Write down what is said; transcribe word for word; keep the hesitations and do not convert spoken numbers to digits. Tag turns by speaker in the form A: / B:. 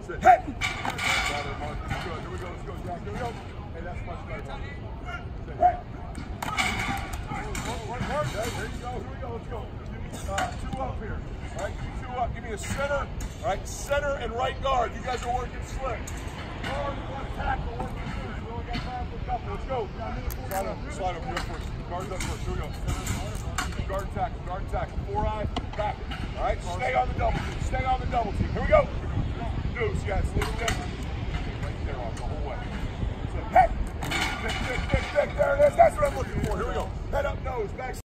A: Sit. Hey! Better, Mark. This is good. Here we go. Let's go, Jack. Here we go. Hey, that's much better, Mark. Sit. Hey! Work, work, work. Okay, there you go. Here we go. Let's go. Give me uh, two up here. All right, give me two up. Give me a center. All right, center and right guard. You guys are working slick. Guard, one tackle, working loose. We only got time for a couple. Let's go. Slide up. Slide up. Real first. Guard up first. Here we go. Guard tackle. Guard tackle. Four eye. Back. All right, stay on the double team. Stay on the double team. Here we go. Deuce, yeah, it's a little different. Right there off the whole way. Hey! Dick, dick, dick, dick. There it is. That's what I'm looking for. Here we go. Head up, nose, back.